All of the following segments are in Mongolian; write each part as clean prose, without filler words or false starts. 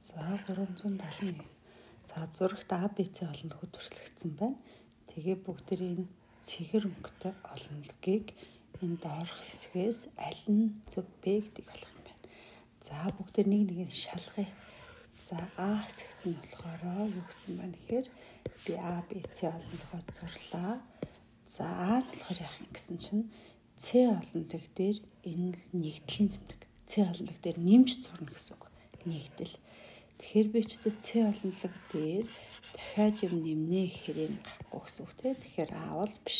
За 371. За зурагт А, Б, С олонлогоо төрслөгдсөн байна. Тэгээ бүгдийн цэгэр өнгөтэй олонлогийг энэ доорх хэсгээс аль нь зөв бэ гэдгийг олох юм байна. За бүгдээр нэг нэгээр шалгая. За А хэсэгт нь болохоор юу гэсэн байна гэхээр би А, Б, С олонлогоо зурлаа. За А нь болохоор яах юм гэсэн чинь С олонлог дээр энэ нэгдлийн тэмдэг. С олонлог дээр нэмж зурна гэсэн үг. Нэгдэл. Тэгэхээр би ч С олонлог дээр дахиад юм нэмнэ гэхээр энэ гарахгүй гэсэн үг тийм. Тэгэхээр А бол биш.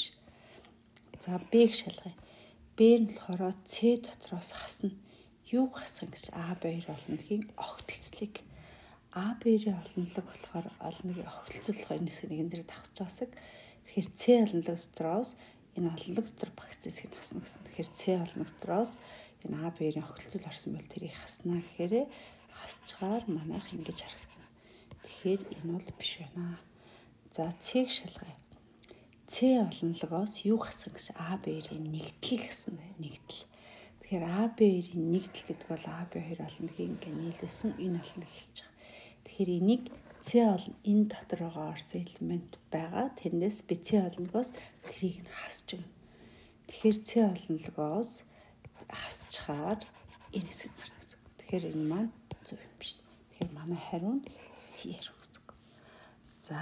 За Б-г шалгая. Б нь болохоор С дотроос хасна. Юу хасах гэж А, Б олонлогийн огтлцлыг. А, Б-ийн олонлог болохоор олонлогийн огтлцол энэс нэгэн зэрэг давхаж байгаасаг. Тэгэхээр С олонлог дотроос энэ олонлог дотор багц хэсгийг хасна гэсэн. Тэгэхээр С олонлог дотроос энэ А, Б-ийн огтлцол орсон бол тэрийг хаснаа гэхээр хасчгаар манайх ингэж харагдана. Тэгэхээр энэ бол биш байна. За С-г шалгая. С олонлогоос юу хасах гэж А, Б-ийн нэгдлийг хасна. Нэгдэл. Тэгэхээр А, Б-ийн нэгдэл гэдэг бол А, Б хоёр олонлогийн ингээ нийлүүлсэн энэ олонлог хэлж байгаа. Тэгэхээр энийг С олон энэ дотор байгаа орсон элемент байгаа. Тэрнээс би С олонлогоос тэрийг нь хасж өгнө. Тэгэхээр С олонлогоос хасчаар энэ хэсэг гарна гэсэн. Тэгэхээр энэ маань зөв юм биш. Тэгэхээр манай хариу нь С гэсэн үг. За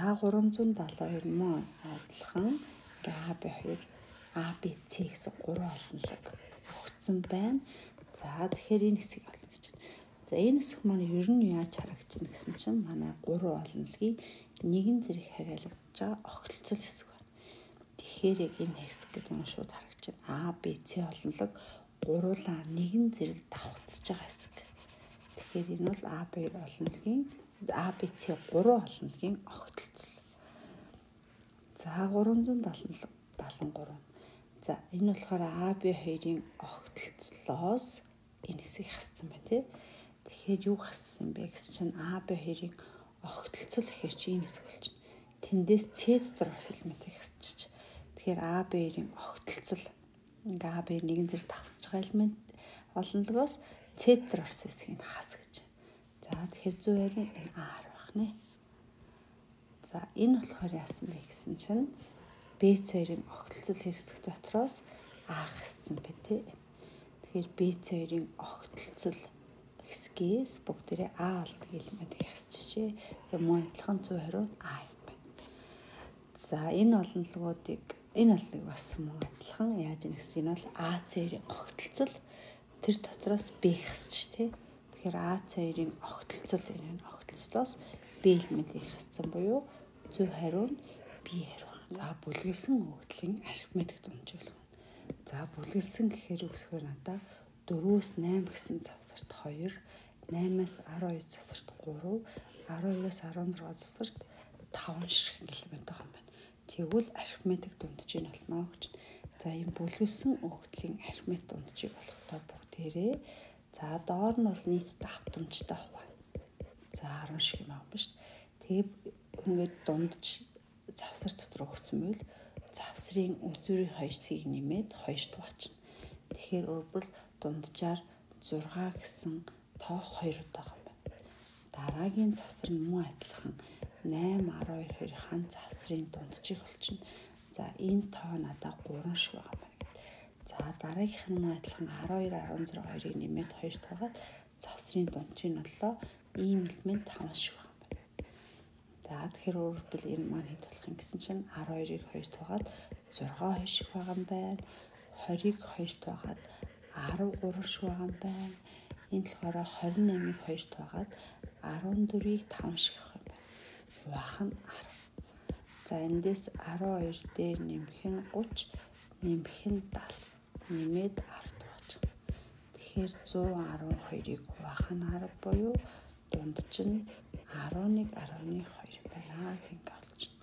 372 мөн адилхан А, Б хоёр А, Б, С гэсэн гурван олонлог өгсөн байна. За тэгэхээр энэ хэсгийг олно гэж байна. За энэ хэсэг маань ер нь яаж харагдаж байна гэсэн чинь манай гурван олонлогийн нэгэн зэрэг хариалагдж байгаа огтлцол хэсэг байна. Тэгэхээр яг энэ хэсэг гэдэг нь шууд харагдаж байна. А, Б, С олонлог гуруулаа нэгэн зэрэг давхцаж байгаа хэсэг. Тэгэхээр энэ бол А, Б олонлогийн А, Б, С гурван олонлогийн огтлцол. За 373. За энэ болохоор А, Б хоёрын огтлцлоос энэ хэсгийг хассан байна тий. Тэгэхээр юу хассан бэ гэсэн чинь А, Б хоёрын огтлцол гэхээр чи энэ хэсэг болчихно. Тэндээс С дотор бас элементийг хасчих. Тэгэхээр А, Б хоёрын огтлцол ингээ А, Б нэгэн зэрэг давсаж байгаа элемент олонлогоос С дотор орсон хэсгийг хас гэж. За тэгэхээр зөв хариу энэ А байх нэ. За энэ болохоор яасан бэ гэсэн чинь Б, С хоёрын огтлцол хэсэг дотроос А хассан бэ тий. Тэгэхээр Б, С хоёрын огтлцол хэсгээс бүгдээрээ А олдог элементийг хасчихжээ. Тэгэхээр мөн адилхан зөв хариу А юм байна. За энэ олонлогоодыг энэ олонлог бас мөн адилхан яаж ийм гэсэн энэ бол А, С хоёрын огтлцол тэр дотроос Б хасчих тий. Тэгэхээр А, С хоёрын огтлцол энэ огтлцлоос Б элементийг хассан буюу зөв хариу нь Б хариу байна. За бүлгэлсэн өгөгдлийн арифметик дундчиглал. За бүлгэлсэн гэхээр үсгээр надаа 4-өөс 8 гэсэн завсарт 2, 8-аас 12 завсарт 3, 12-аас 16 завсарт 5 ширхэг элемент байгаа юм байна. Тэгвэл арифметик дунджийг олно гэж. За ийм бүлгэлсэн өгөгдлийн арифметик дунджийг олохдоо бүгдээрээ за доор нь бол нийт давтамжтай хуваа. За 10 шиг юм аа биш. Тэгээ ингээд дундж завсар дотор өгсөн бол завсрын үзүүрийн хоёрсыг нэмээд 2 туваачна. Тэгэхээр өөрөөр дунджаар 6 гэсэн тоох 2 байгаа юм байна. Дараагийн завсар нь мөн адилхан 8, 12 хоёрын завсрын дунджийг олчихно. За энэ тоо надад 3 шиг байгаа юм байна. За дараагийнх нь мөн адилхан 12, 16 хоёрыг нэмээд 2 таагаад завсрын дунджийг оллоо. Ийм элемент 5 шиг байгаа юм байна. За тэгэхээр өөрөөр энэ маань хэд болох юм гэсэн чинь 12-ыг 2 таагаад 6 2 шиг байгаа юм байна. 20-ыг 2 таагаад 13 шиг байгаа юм байна. Энэ болохоор 28-ыг 2 таагаад 14-ийг 5 шиг байгаа юм байна. Хуваах нь 10. За эндээс 12 дээр нэмэх нь 30, нэмэх нь 70, нэмээд 10 туугач. Тэгэхээр 112-ыг хуваах нь 10 буюу дундч нь 11, 12 байна гэх олж.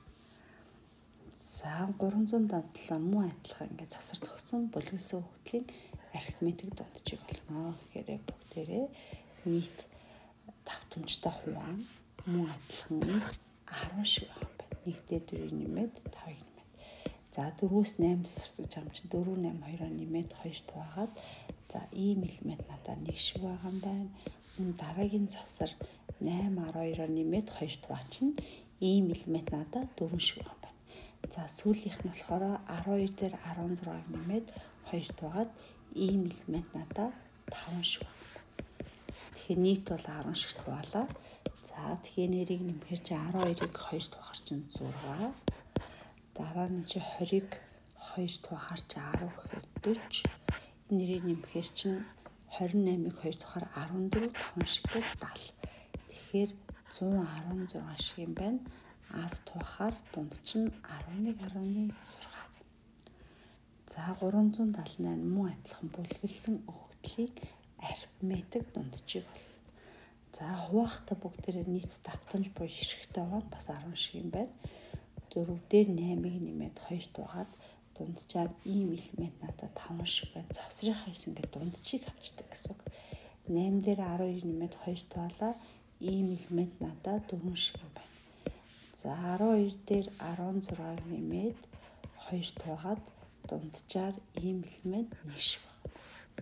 За 377 мөн адилхан ингээд завсар төгсөн бүлгэлсэн өгөгдлийн арифметик дунджийг олно. Тэгэхээр бүгдээрээ нийт давтамжтай хуваа мөн адилхан 10 шиг байна. Нэгдээ 4 нэмээд 5 нэмээд. За 4-өөс 8 завсар гэж юм чинь 4, 8, 2-оор нэмээд 2 туваагаад за ийм элемент надад 1 шиг байгаа юм байна. Дараагийн завсар 8 12-оор нэмээд 2 дугаар чинь ийм элемент надад 4 шиг байна. За сүүлийнх нь болохоор 12 дээр 16-ыг нэмээд 2 дугаагаад ийм элемент надад 5 шиг байна. Тэгэхээр нийт бол 10 шиг хуваалаа. За тэгэхээр нэрийг нэмэхээр чи 12-ыг 2 дугаар чинь 6. Дараа нь чи 20-ыг 2 дугаар чи 10 гэхээр 40. Нэрийг нэмэхээр чи 28-ыг 2 дугаар 14 5 шиг гээд 70. Тэгэхээр 116 шиг юм байна. 10 дугаар дунд чинь 11.6. За 378 мөн адилхан бүлгэлсэн өгөгдлийг арифметик дунджийг болно. За хуваахта бүгдээрээ нийт давтамж буюу ширхэгтэй байгаа бас 10 шиг юм байна. 4 дээр 8-ыг нэмээд 2 дугаад дунджаар ийм элемент надад 5 шиг байна. Завсрын хоёрс ингээд дунджийг авчдаг гэсэн үг. 8 дээр 12-ыг нэмээд 2 дугаалаа ийм элемент надад 4 шиг байна. За 12 дээр 16-ыг нэмээд 2 дугаад дунджаар ийм элемент 1 шиг байна.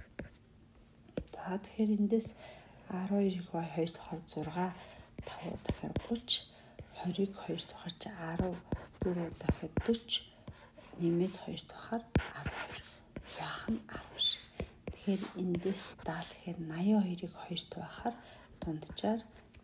За тэгэхээр эндээс 12-ыг 2 дахаар 6, 5 дахаар 30, 20-ыг 2 дахаар 10, 4 дахаар 40, нэмээд 2 дахаар 12. Яах нь 10 шиг. Тэгэхээр эндээс 70 тэгэхээр 82-ыг 2 дахаар дунджаар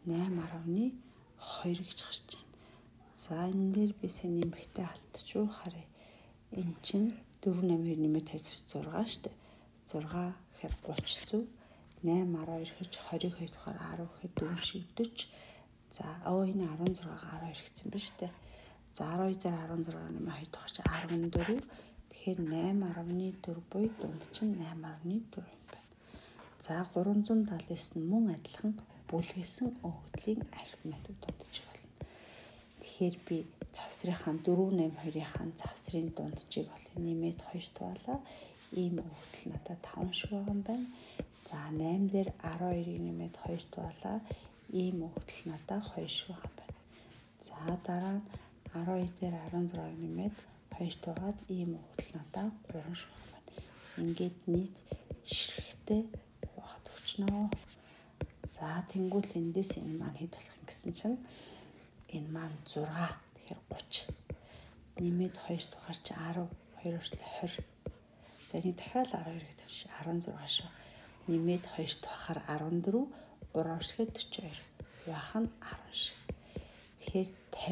8.2 гэж гарч байна. За энэ дээр би сайн нэмэхтэй алдчихв харъя. Энэ чинь 4 8-2 нэмээд 26 шүү дээ. 6 гэхээр 30 зөв. 8 12 гэж 22 дахаар 10 гэхэд 4 шиг 40. За энэ 16-га 12 гэсэн байна шүү дээ. За 12 дээр 16 нэмээ 2 дахаар чи 14. Тэгэхээр 8.4 буюу дунд чинь 8.4 юм байна. За 379 нь мөн адилхан бүлгэлсэн өгөгдлийн арифметик дунджийг болно. Тэгэхээр би завсрынхаа 4 8 2-ийн завсрын дунджийг бол нэмээд 2 туалаа. Ийм өгөгдөл надад 5 шиг байгаа юм байна. За 8 дээр 12-ыг нэмээд 2 туалаа. Ийм өгөгдөл надад 2 шиг байгаа юм байна. За дараа нь 12 дээр 16-ыг нэмээд 2 тугаад ийм өгөгдөл надад 3 шиг байгаа юм байна. Ингээд нийт ширхэгтэй хуваахад өчнөө. За тэнгуул эндээс энэ маань хэд болох юм гэсэн чинь энэ маань 6 тэгэхээр 30. Нэмээд 2 дугаар чи 10, 2 өршлө 20. За энэ дахиад 12-ыг тавьчих 16 шүү. Нэмээд 2 дахаар 14, 3 өршлөөр 42. Яах нь 10 шиг. Тэгэхээр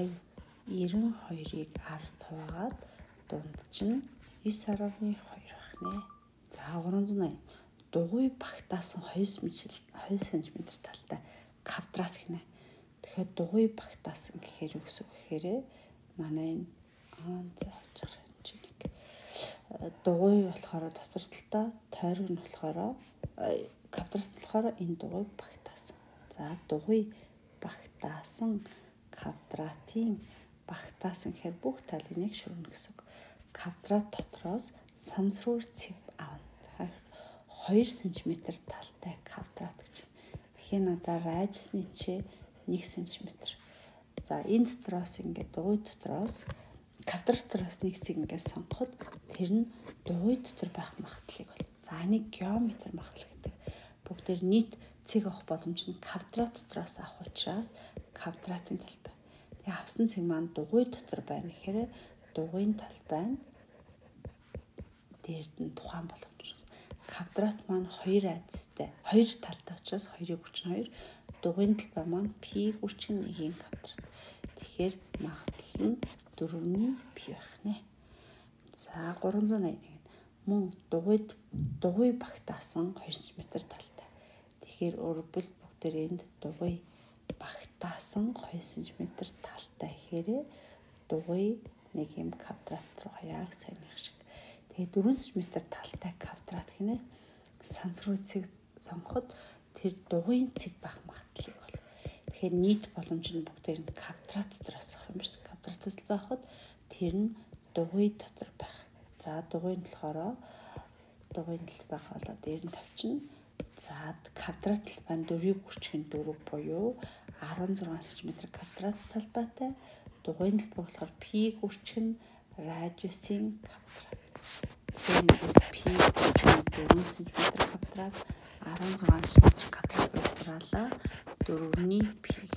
50, 92-ыг 10 хуваагаад дунд чинь 9.2 байх нэ. За 380 дугуй багтаасан 2 см талтай квадрат гинэ. Тэгэхээр дугуй багтаасан гэхээр юу гэсэн үг гэхээр манай энэ зааж байгаа юм чинь нэг дугуй болохоор дотор талтай, тойрог нь болохоор квадрат болохоор энэ дугуйг багтаасан. За дугуй багтаасан квадратын багтаасан гэхээр бүх талыг нэг шүрнэ гэсэн үг. Квадрат дотроос самсруур цэв авна. Тэгэхээр 2 см талтай квадрат гэж. Тэгэхээр надад радиусны чи 1 см. За энэ дотроос ингээд дугуй дотроос квадрат дотроос нэг цэг ингээд сонгоход тэр нь дугуй дотор байх магадлалыг бол. За энийг геометр магадлал гэдэг. Бүгдээр нийт цэг авах боломж нь квадрат дотроос авах учраас квадратын талбай. Тэгээ авсан цэг маань дугуй дотор байна гэхээр дугуйн талбай нь дээрд нь тухайн боломж. Квадрат маань 2 радиустай, 2 талтай учраас 2.32, дугуйн талбай маань π хүрчэн 1-ийн квадрат. Тэгэхээр магадлал нь 4-ний π байх нэ. За 381 мөн дугуй багтаасан 2 см талтай. Тэгэхээр өөрөөр бүгдээр энд дугуй багтаасан 2 см талтай гэхээр дугуй нэг юм квадрат руу яг саяных шиг. Тэгээ 4 см талтай квадрат гинэ. Самсруу цэг сонгоход тэр дугуйн цэг байх магадлалыг бол. Тэгэхээр нийт боломж нь бүгдээр нь квадрат дотроос авах юм шүү дээ. Квадратаас л байхад тэр нь дугуй дотор байх. За дугуйн болохоор дугуйн талбай болоод дээр нь тавьчихна. За квадрат талбай нь 4-ийг хүрчхэн 4 буюу 16 см квадрат талбайтай. Дугуйн талбай болохоор π хүрчхэн радиусын квадрат. Тэндээс π хүрчхэн 4 см квадрат 16 см квадрат болоолаа 4-ний π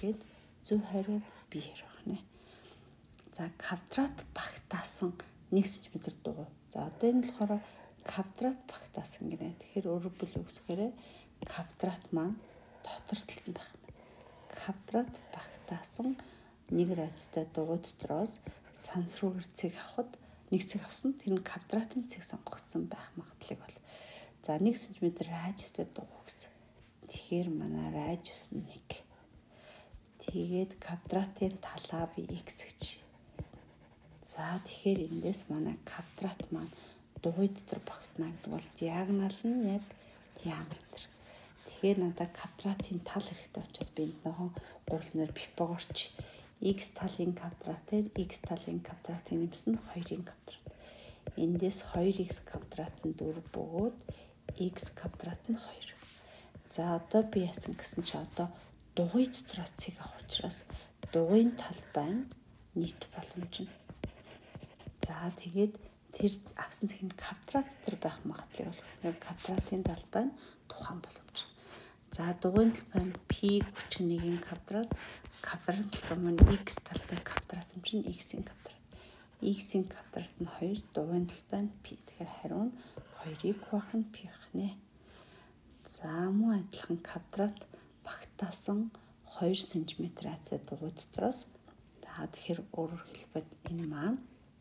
тэгээд зөв хариу B хэрэг нэ. За квадрат багтаасан 1 см дугуй. За одоо энэ болохоор квадрат багтаасан гинэ. Тэгэхээр өөрөөр хэлбэл квадрат маань дотор талд нь байх юм. Квадрат багтаасан 1 радиустай дугуй дотроос сансруугаар цэг авахад 1 цэг авсан. Тэр нь квадратын цэг сонгогдсон байх магадлалыг бол. За 1 см радиустай дугуй гэсэн. Тэгэхээр манай радиус нь 1. Тэгээд квадратын талаа би x гэж. За тэгэхээр эндээс манай квадрат маань дугуй дотор багтана гэдэг бол диагонал нь яг диаметр. Тэгэхээр надад квадратын тал хэрэгтэй учраас би энд нөхөн гурлнаар Пифагорч x талын квадратээр x талын квадратыг нэмсэн 2-ын квадрат. Эндээс 2x квадрат нь 4 бөгөөд x квадрат нь 2. За одоо би яасан гэсэн чи одоо дугуй дотроос цэг авах учраас дугуйн талбай нь нийт боломж нь. За тэгээд тэр авсан цэг нь квадрат дотор байх магадлал болгосноор квадратын талбай нь тухайн боломж. За дугуйн талбай нь π 31-ийн квадрат, квадратын талбай маань x талтай квадрат юм чинь x-ийн квадрат. X-ийн квадрат нь 2, дугуйн талбай нь π. Тэгэхээр хариу нь 2-ыг хуваах нь π байх нэ. За мөн адилхан квадрат багтаасан 2 см радиустай дугуй дотроос тэгэхээр өөрөөр хэлбэл энэ маань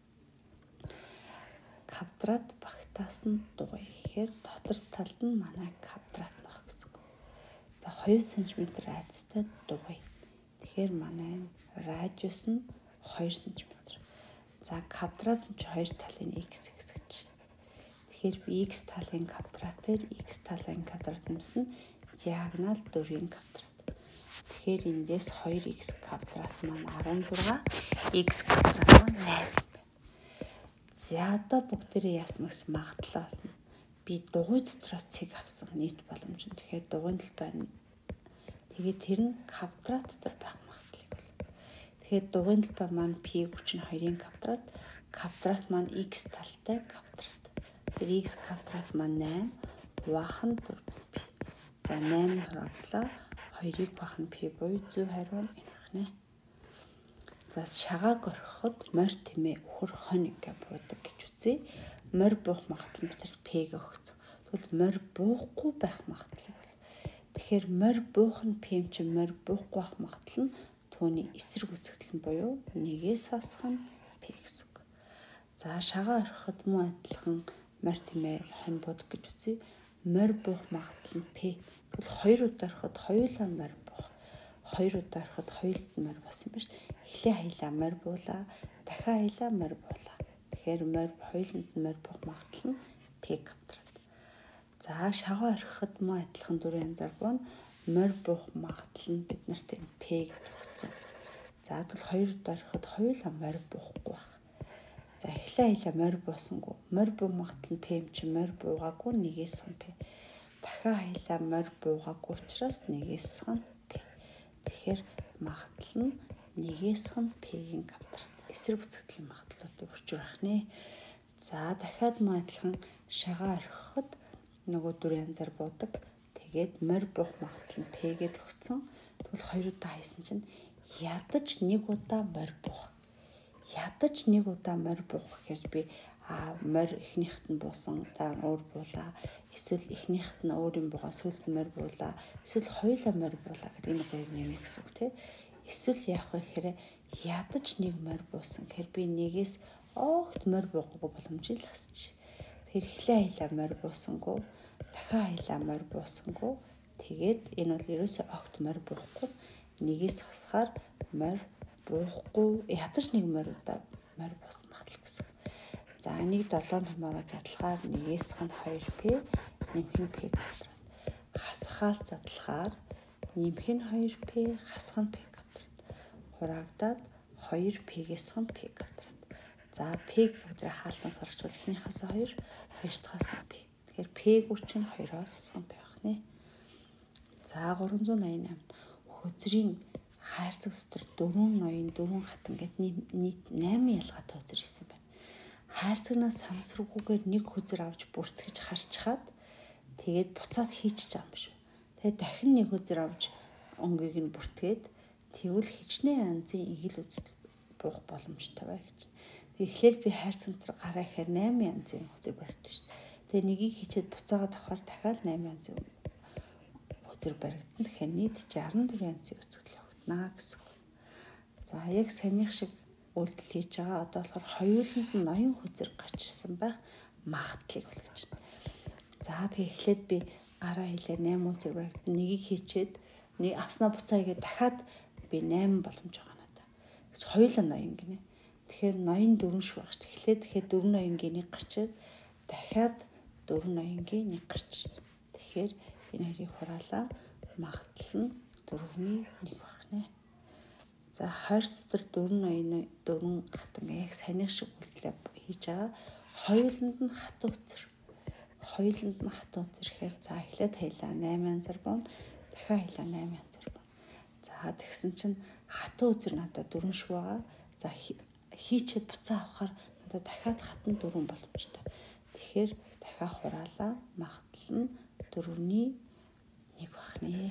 квадрат багтаасан дугуй гэхээр дотор талд нь манай квадрат байх гэсэн үг. За 2 см радиустай дугуй. Тэгэхээр манай радиус нь 2 см. За квадрат нь 2 талын x гэж. Тэгэхээр би x талын квадратээр x талын квадрат нэмсэн диагонал 4-ийн квадрат. Тэгэхээр эндээс 2x квадрат маань 16, x квадрат маань 8. За одоо бүгдээрээ яасан гэсэн магадлал нь би дугуй дотроос цэг авсан нийт боломж нь. Тэгэхээр дугуйн талбай нь тэгээд тэр нь квадрат дотор байх магадлал бол. Тэгэхээр дугуйн талбай маань π 32-ийн квадрат, квадрат маань x талтай квадрат. Тэр x квадрат маань 8, хуваах нь 4π. За 8 хороглоо 2-ыг хуваах нь π буюу зөв хариу нь энэ байна. За шагааг орхиход морь тэмээ өхөр хонь гэж буудаг гэж үзье. Морь буух магадлал метрт p-г өгсөн. Тэгвэл морь буухгүй байх магадлал бол. Тэгэхээр морь буух нь p чинь морь буухгүй байх магадлал нь түүний эсрэг үзэгдэл нь буюу 1-ээс хасах нь p гэсэн үг. За шагаа орхиход мөн адилхан морь тэмээ хонь буудаг гэж үзье. Морь буух магадлал нь p. Тэгвэл 2 удаа орхиход хоёулаа морь буух. 2 удаа ороход хоёулд морь болсон юм байна шүү. Эхлээ хаялаа морь буулаа, дахиад хаялаа морь буулаа. Тэгэхээр морь хоёуланд морь буух магадлал нь p квадрат. За шагаа орхиход мөн адилхан 4 янзаар буuna. Морь буух магадлал нь бид нарт энэ p гэж өгсөн. За тэгвэл 2 удаа орхиход хоёулаа морь буухгүй байх. За эхлээ хаялаа морь буусангүй. Морь буух магадлал нь p юм чи морь буугаагүй 1-ээс хан p. Дахиад хаялаа морь буугаагүй учраас 1-ээс хан. Тэгэхээр магадлал нь 1-ээс хан p-ийн квадрат. Эсрэг үзэгдлийн магадлалуудыг өрчүүрэх нэ. За дахиад мөн адилхан шагаа орхиход нөгөө 4 янзаар буудаг. Тэгээд морь буух магадлал нь p-гээд өгсөн. Тэгвэл 2 удаа хайсан чинь ядаж 1 удаа морь буух. Ядаж 1 удаа морь буух гэхээр би морь эхнийхт нь буусан, дараа нь өөр буулаа. Эсвэл эхнийхт нь өөр юм буугаа, сүүлд нь морь буулаа. Эсвэл хоёулаа морь буулаа гэдэг энэ хоёр нэмэх гэсэн үг тийм. Эсвэл яах вэ гэхээр ядаж 1 морь буусан. Тэгэхээр би 1-ээс огт морь буугаагүй боломжийг л хасчих. Тэгэхээр эхлээ хаялаа морь буусангүй, дахиад хаялаа морь буусангүй. Тэгээд энэ бол ерөөсөө огт морь буухгүй. 1-ээс хасахаар морь буухгүй, ядаж 1 морь удаа морь буусан магадлал гэсэн. За 1 7 томороо задлахаар 1-ээс хан 2p нэмэх нь p квадрат. Хасахаар задлахаар нэмэх нь 2p, хасах нь p квадрат. Хураагдаад 2p-гээс хан p квадрат. За p квадрат хаалтан сарагчвал эхнийхээс 2, 2-дахаас нь p. Тэгэхээр p-г чинь 2-оос хасах нь p байх нэ. За 388 хөзрийн хайрцаг дотор 4 ноён 4 хатан гэдэг нийт 8 ялгаатай хөзөр хийсэн байна. Хайрцагнаас санамсаргүйгээр нэг хөзөр авч бүртгэж харчхаад тэгээд буцаад хийчих юм шүү. Тэгээд дахин нэг хөзөр авч өнгийг нь бүртгээд Тэгвэл хичнээн янзын игэл үзэл буух боломжтой бай гэж. Тэг эхлээл би хайр центр гараа ихээр 8 янзын үзэл баригдав шүү. Тэгээ нэгийг хийчихэд буцаагаад авахаар дахиад 8 янзын үзэл баригдана. Тэгэхээр нийт 64 янзын үзэл явагдана гэсэн үг. За яг саяных шиг үйлдэл хийж байгаа. Одоо болохоор хоёуланд нь ноён хөзөр гарч ирсэн байх магадлалыг болгож байна. За тэгээ эхлээд би гараа хийлээ 8 үзэл баригдана. Нэгийг хийчихэд нэг авснаа буцаа игээд дахиад би 8 боломж байгаа надаа. Хоёулаа ноён гинэ. Тэгэхээр ноён 4 шүү байх шүү. Эхлээд тэгэхээр 4 ноёнгийн нэг гарчаад дахиад 4 ноёнгийн нэг гарч ирсэн. Тэгэхээр энэ хоёрыг хураалаа магадлал нь 4-ний 1 байна. За хойр цэцэр 4 ноёны 4 хатан яг саяны шиг үйлдэл хийж байгаа. Хоёуланд нь хатан үзэр. Хоёуланд нь хатан үзэр гэхээр за эхлээд хаялаа 8 янзар бон дахиад хаялаа 8 янзар бон. За тэгсэн чинь хатан үзэр надад 4 шүү байгаа. За хийчихэд буцаа авахаар надад дахиад хатан 4 боломжтой. Тэгэхээр дахиад хураалаа магадлал нь 4-ний 1 байна.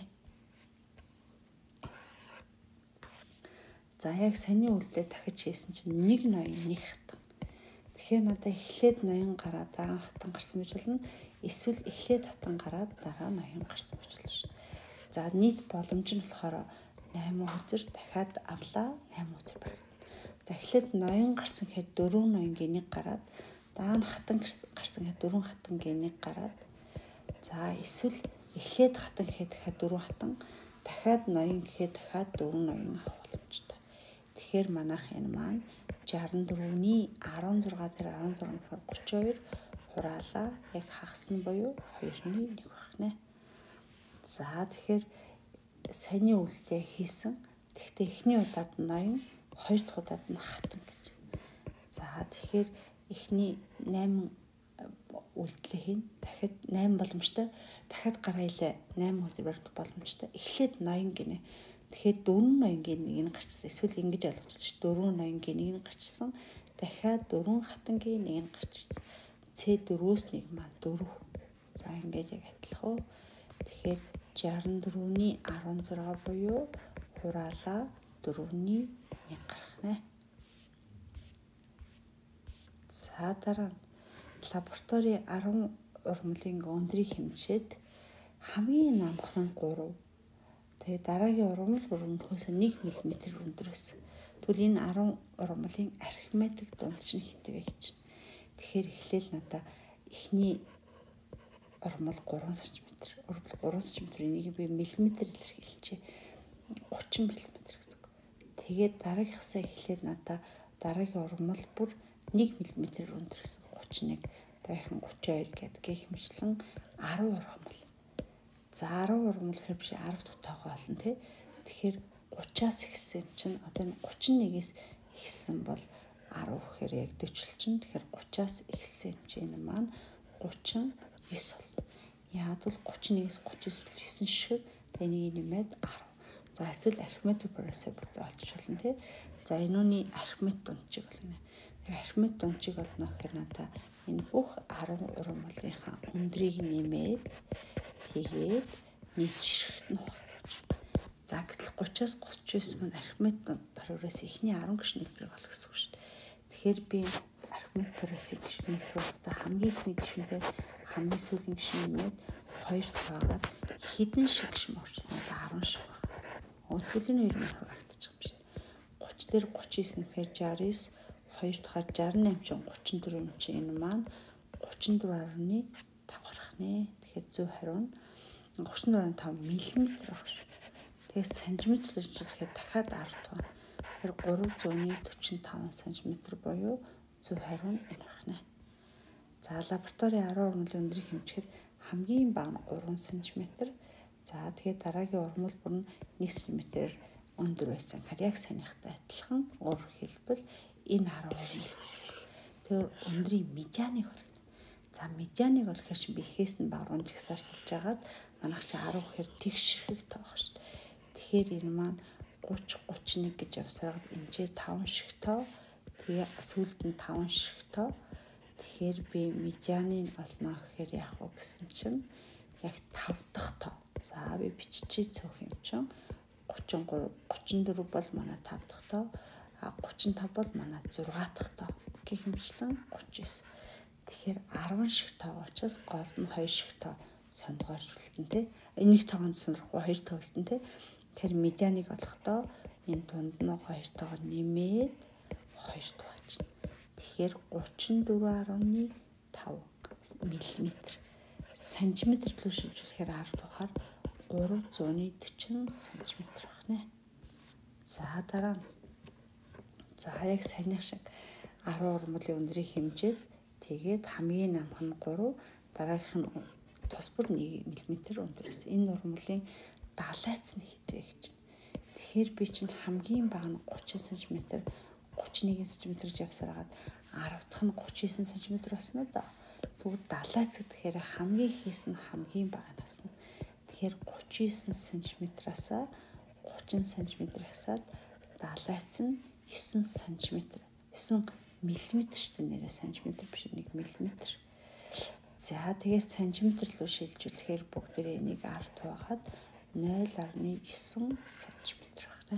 За яг саяны үйлдэлээ дахиж хийсэн чинь 1 ноён 1 хатан. Тэгэхээр надад эхлээд ноён гараад дараа хатан гарсан гэж болно. Эсвэл эхлээд хатан гараад дараа ноён гарсан гэж болно шүү. За нийт боломж нь болохоор 8 үзэр дахиад авлаа 8 үзэр байна. За эхлээд ноён гарсан гэхээр 4 ноёнгийн 1 гараад дараа нь хатан гарсан гэхээр 4 хатангийн 1 гараад за эсвэл эхлээд хатан гэхэд дахиад 4 хатан дахиад ноён гэхэд дахиад 4 ноён авах боломжтой. Тэгэхээр манайх энэ маань 64-ний 16 дээр 16 гэхээр 32 хураалаа яг хагас нь буюу 2-ний 1 байна. За тэгэхээр саяны үйлдэлээ хийсэн. Тэгэхдээ эхний удаад ноён, хоёр дахь удаад нь хатан гэж. За тэгэхээр эхний 8 үйлдэлээ хийн. Дахиад 8 боломжтой. Дахиад гараа илээ 8 үзэр барих боломжтой. Эхлээд ноён гинэ. Тэгэхээр 4 ноёнгийн нэг нь гарчсан. Эсвэл ингэж ойлгож байна. 4 ноёнгийн нэг нь гарчсан. Дахиад 4 хатангийн нэг нь гарчсан. C4-өөс нэг маань 4. За ингэж яг адилхан. Тэгэхээр 64-ний 16 буюу хураалаа 4-ний 1 гаргана. За дараа нь лаборатори 10 урмлын өндрийг хэмжээд хамгийн намхан нь 3. Тэгээ дараагийн урмал өргөнөхөөс 1 мм өндөр байсан. Тэгвэл энэ 10 урмлын архиметик дунд чинь хэдвэ гэж. Тэгэхээр эхлээл надаа эхний урмал 3 см. Урмал 3 см энийг би миллиметр илэрхийлчихье. 30 мм гэсэн үг. Тэгээд дараагийнхсаа эхлээд надаа дараагийн урмал бүр 1 мм өндөр гэсэн 31. Дараагийн 32 гэдэг хэмжлэн 10 урмал. За 10 урмал гэхээр биш 10 дахь тоогоо олно тий. Тэгэхээр 30-аас ихсэн чинь одоо 31-ээс ихсэн бол 10 гэхээр яг 40 чинь. Тэгэхээр 30-аас ихсэн хэмжээ нь маань 39 болно. Яг бол 31-ээс 39 шиг тэнийг нэмээд 10. За эсвэл архиметик парасебр олж болно тий. За энүүний архиметик дундчиг болгоно. Тэгэхээр архиметик дундчиг олно гэхээр надаа энэ бүх 10 урмлынхаа өндрийг нэмээд тэгээд нийт ширхт нь багтаж. За гэтэл 30-аас 39 мөн архиметик параоос ихний 10 гишүүнээр болох гэсэн үг шүү дээ. Тэгэхээр би архиметик параосыг гишүүнээр болохдоо хамгийн ихний гишүүнээр хамгийн сүүлийн гишүүн нэмээд 2 таагаад хідэн шиг гишүүн орчноо 10 шиг байна. Өтгөлийн 2 мөр багтаж байгаа юм шүү. 30 дээр 39 нэхээр 69, 2 дахаар 68 чинь 34 юм чинь энэ маань 34.5 гарах нэ. Тэгэхээр зөв хариу нь 34.5 мм байх шүү. Тэгээ сантиметрээр хэлэхэд дахиад 10 тоо. Тэгэхээр 345 см буюу зөв хариу нь энэ байна. За лаборатори 10 урмлын өндрийг хэмжихэд хамгийн бага нь 3 см. За тэгээд дараагийн урмал бүр нь 1 см-ээр өндөр байсан. Тэгэхээр яг санийхтай адилхан өөр хэлбэл энэ 10 урмал гэсэн. Тэгээ өндрийн медианыг бол. За медианыг бол гэхээр чинь би ихээс нь баруун жигсааж хэлж хагаад манайх чи 10 гэхээр тэгш ширхэг тоох шүү. Тэгэхээр энэ маань 30 31 гэж явсараад энэ 5 шиг тоо. Тэгээ сүүлд нь 5 шиг тоо. Тэгэхээр би медианыг олно гэхээр яах вэ гэсэн чинь яг 5 дахь тоо. За би биччихье цөөх юм чинь 33, 34 бол манай 5 дахь тоо. 35 бол манай 6 дахь тоо. Гэх мэтчлэн 39. Тэгэхээр 10 шиг тоо учраас гол нь 2 шиг тоо сондгоорж үлдэн тэ. Энийг тоогонд сонирхгүй 2 тоо үлдэн тэ. Тэгэхээр медианыг олохдоо энэ дунд нь 2 тоогоо нэмээд 2 тоо чинь. Тэгэхээр 34.5 мм. Сантиметр рүү шилжүүлэхээр 10 тухаар 340 см байна. За дараа нь. За яг саяны шиг 10 урмлын өндрийг хэмжээд тэгээд хамгийн намх нь 3, дараагийнх нь тус бүр 1 мм өндөрөөс. Энэ урмлын далайц нь хэд вэ гэж. Тэгэхээр би чинь хамгийн бага нь 30 см, 31 см явсараад 10 дахь нь 39 см басна да. Тэгвэл далайц гэхээр хамгийн хийс нь хамгийн бага насна. Тэгэхээр 39 см-аас 30 см хасаад далайц нь 9 см. 9 мм шүү дээ нэрээ сантиметр биш 1 мм. За тэгээд сантиметр руу шилжүүлэхээр бүгдээ энийг 10 туугаад 0.9 см байна.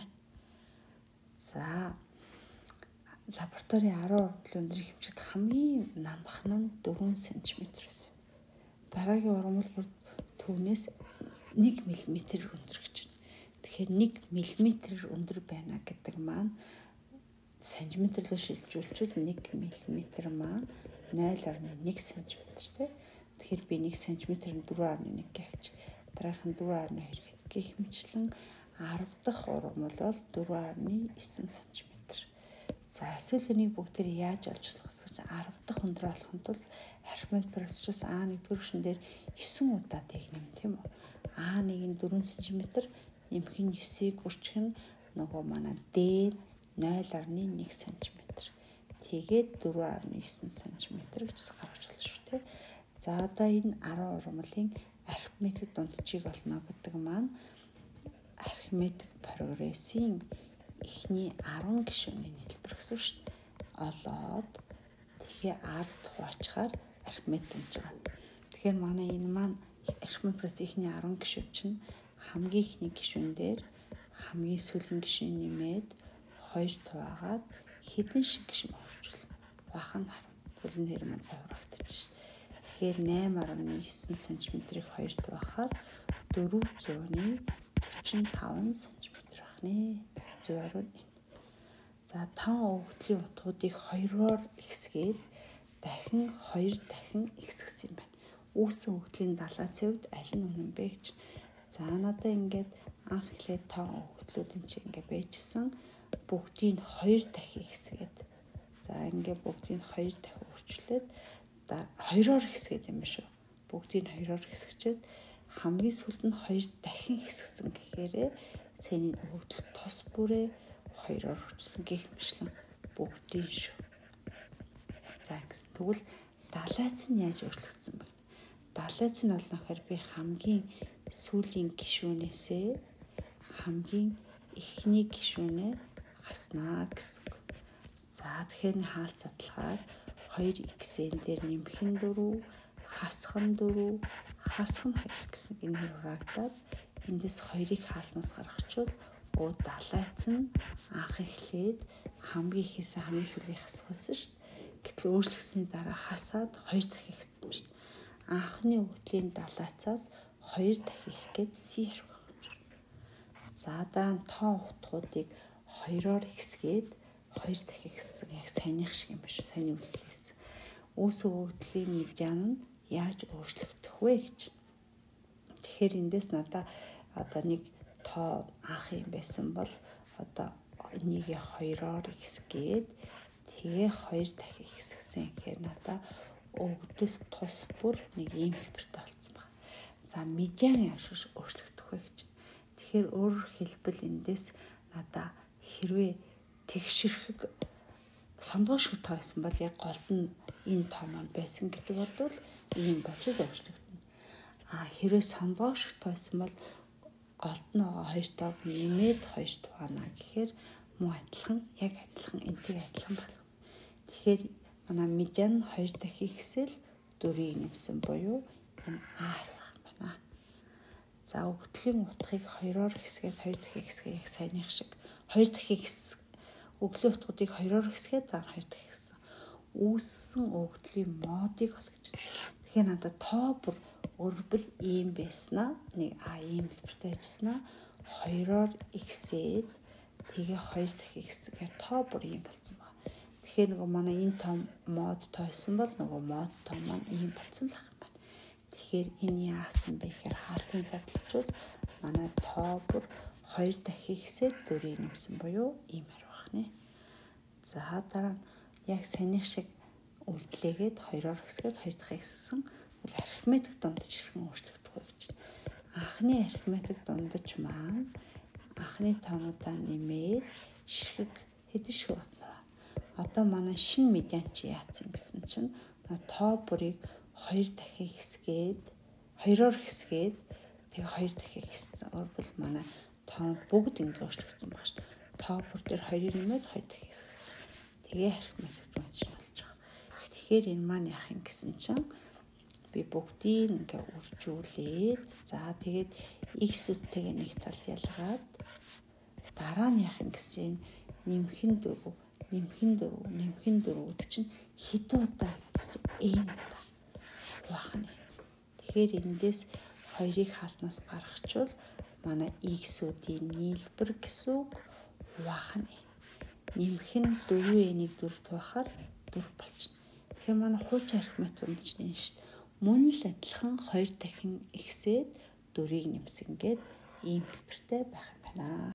За лабораторийн 10 урмлын өндрийг хэмжээд хамгийн намх нь 4 см байсан. Дараагийн урмал бүр түүнээс 1 мм өндөр гэж байна. Тэгэхээр 1 мм өндөр байна гэдэг маань сантиметр руу шилжүүлчихвэл 1 мм маань 0.1 см тий. Тэгэхээр би 1 см-ээр 4.1 гэвч дараах нь 4.2 гэх мэтлэн 10 дахь урмал бол 4.9 см. За эсвэл энийг бүгдээр яаж олж болох вэ гэж 10 дахь өндөр олохын тулд архимед процесс А1-р гишүүн дээр 9 удаа дэгнэм тийм үү. А1 4 см нэмэх нь 9-ийг үржих нь нөгөө манай D 0.1 см. Тэгээд 4.9 см гэж гаргаж болно шүү дээ. За одоо энэ 10 урмлын архимедик дундчийг олно гэдэг маань архимедик прогрессын эхний 10 гишүүний хэлбэр гэсэн шүү дээ. Олоод тэгэхээр 10 хуваачаар архимед дунж байгаа. Тэгэхээр манай энэ маань архимед прогрессын эхний 10 гишүүн чинь хамгийн ихний гишүүн дээр хамгийн сүүлийн гишүүн нэмээд 2 туваагаад хэдэн шиг гишүүн орчуулна. Бахан хөлн нэр маань оврагдчих. Тэгэхээр 8.9 см-ийг 2 туваахаар 445 см байна. 120. За 5 өвгдлийн утгуудыг 2-оор ихсгээд дахин 2 дахин ихсгэсэн юм байна. Үүссэн өвгдлийн далайцын хувьд аль нь үнэн бэ гэж. За надаа ингээд анх эхлээд 5 өвгдлүүдийн чинь ингээд байжсэн. Бүгдийг 2 дахин ихсгээд. За ингээд бүгдийг 2 дахин өөрчлөөд 2-оор ихсгээд юм шүү. Бүгдийг 2-оор ихсгчээд хамгийн сүүлд нь 2 дахин ихсгсэн гэхээрээ цэний өвгдөл тус бүрээ 2-оор хүрсэн гэх мэтлэн бүгдийн шүү. За гэсэн. Тэгвэл далайц нь яаж өөрчлөгдсөн бэ? Далайц нь олно гэхээр би хамгийн сүүлийн гишүүнээсээ хамгийн эхний гишүүнээ хаснаа гэсэн. За тэгэхээр хаалт задлахаар 2x-ийн дээр нэмэх нь 4, хасах нь 4, хасах нь 2 гэсэн энэ хурагдаад эндээс 2-ыг хаалтнаас гаргачвал далайц нь анх эхлээд хамгийн ихээсээ хамгийн сүүлийн хасах байсан шүү дээ. Гэтэл өөрчлөгдсөний дараа хасаад 2 дахин ихсэн шүү дээ. Анхны өвгдлийн далайцаас 2 дахин их гээд C харах байна. За дараа нь тоон утгуудыг 2-оор ихсгээд 2 дахин ихссэн яг саяных шиг юм биш үү? Саяны өвгдлээс. Үүссэн өвгдлийн медиан нь яаж өөрчлөгдөх вэ гэж. Тэгэхээр эндээс надаа одоо нэг тоо анх юм байсан бол одоо энийг 2-оор ихсгээд тэгээ 2 дахин ихсгсэн гэхээр надаа өвгдөл тус бүр нэг ийм хэлбэртэй болсон байна. За медиан яаж өөрчлөгдөх вэ гэж. Тэгэхээр өөрөөр хэлбэл эндээс надаа хэрвээ тэгшэрхэг сондгоо шиг тоо байсан бол яг голд нь энэ тоо маань байсан гэдэг бол ийм болчиход өөрчлөгдөнө. Хэрвээ сондгоо шиг тоо байсан бол голд нь 2 тоог нэмээд 2 тугаана гэхээр муу адилхан яг адилхан энтэй адилхан байна. Тэгэхээр манай медиан 2 дахин ихсэл 4-ийг нэмсэн буюу энэ R байна. За өгдлийн утгыг 2-оор хэсгээд 2 дахин хэсгээ яг саяных шиг 2 дахин хэсэг өгдлийн утгуудыг 2-оор хэсгээд дараа 2 дахин хэсэг үүссэн өгдлийн модыг олгож. Тэгэхээр надад тоо бүр өрбөл ийм байснаа нэг ийм хэлбэртэй ажилласнаа 2-оор ихсээд тэгээ 2 дахин хэсгээр тоо бүр ийм болсон байна. Тэгэхээр нөгөө манай энэ том мод тойсон бол нөгөө мод том маань ийм болсон л байна. Тэгэхээр энэ яасан бэ гэхээр хаалтын задлалчвал манай тоо бүр 2 дахин ихсээд 4-ийг нэмсэн буюу иймэр байна. За дараа нь яг саяных шиг үйлдэлээгээд 2-оор хэсгээд 2 дахин ихссэн арифметик дундаж хэрхэн өөрчлөгдөх вэ гэж. Анхны арифметик дундаж маань анхны тоонуудаа нэмээд ширхэг хэдэн шиг байна. Одоо манай шинэ медиан чи яатсан гэсэн чинь тоо бүрийг 2 дахин хэсгээд 2-оор хэсгээд тэгээ 2 дахин хэссэн. Өөрөөр манай тоон бүгд ингэ өөрчлөгдсөн баг ш. Тоо бүр дээр 2-ыг нэмээд 2 дахин хэсгэсэн. Тэгээ арифметик дундаж болж байгаа. Тэгэхээр энэ маань яах юм гэсэн чинь би бүгдийг ингээ үржүүлээд за тэгээд x-үдтэйгээ нэг талд ялгаад дараа нь яах юм гэсэн чинь нэмхэн 4 гэдэг чинь хэдэн удаа гэсэн m удаа байна. Тэгэхээр эндээс 2-ыг хаалтнаас гаргачвал манай x-үүдийн нийлбэр гэсэн үг байна. Нэмхэн 4-ийг 4-т байхаар 4 болчихно. Тэгэхээр манай хуучин арифметик дундаж нь шүү дээ. Мөн л адилхан 2 дахин ихсээд 4-ийг нэмсэн гээд ийм хэлбэртэй байх юм байна.